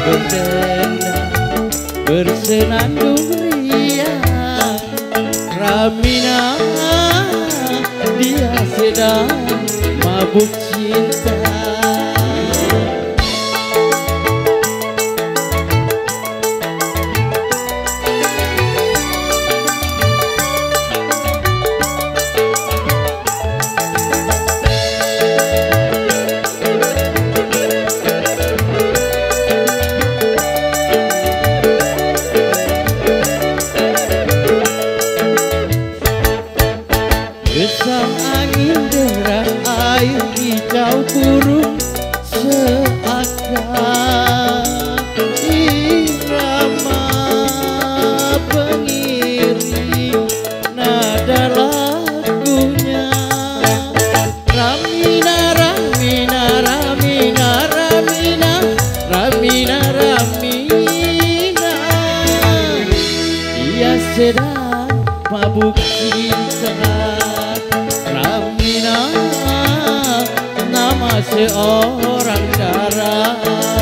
berdendang bersenandung riang. Ramina dia sedang mabuk cinta. Gesang angin deras air hijau burung seakan irama pengiring nada lagunya. Ramina, Ramina, Ramina, Ramina, Ramina, Ramina, dia sedang mabuk cinta. Ramina nama seorang darah.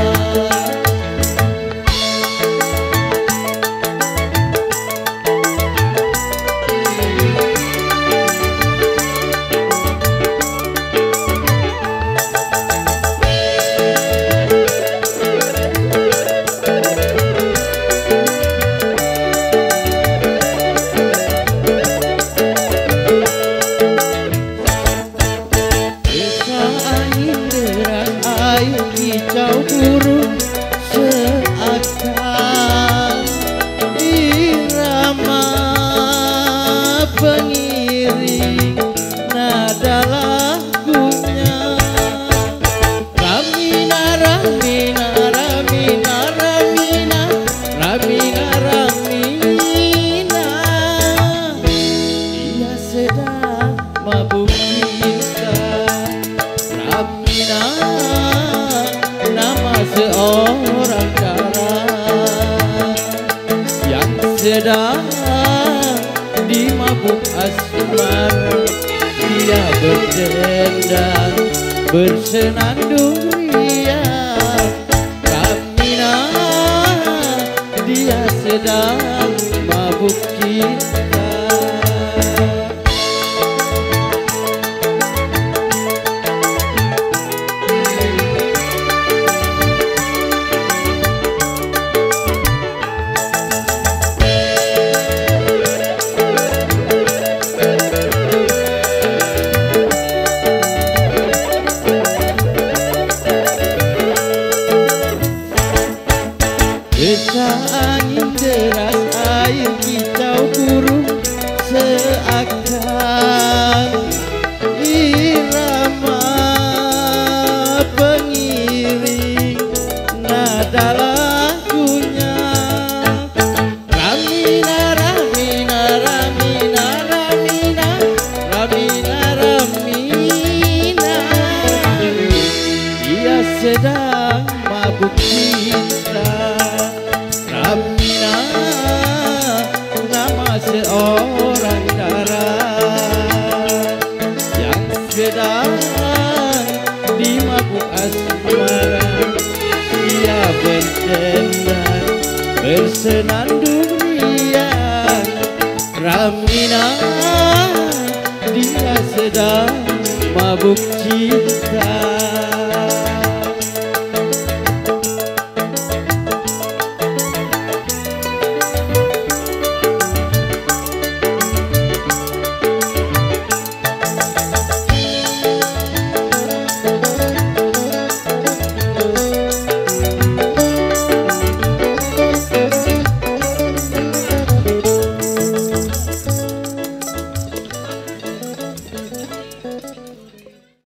Hijau burung seakan irama pengiring nada lagunya. Ramina, Ramina, Ramina, Ramina, Ramina, Ramina, dia sedang mabuk cinta. Ramina nama seorang darah yang sedang dimabuk asmara. Dia berdendang bersenandung riang. Ramina dia sedang mabuk cinta. Gesang angin deras air hijau burung seakan irama pengiring nada lagunya. Ramina, Ramina, Ramina, Ramina, Ramina, Ramina, dia sedang mabuk cinta. Ramina nama seorang darah yang sedang dimabuk asmara. Dia berdendang bersenandung riang. Ramina dia sedang mabuk cinta.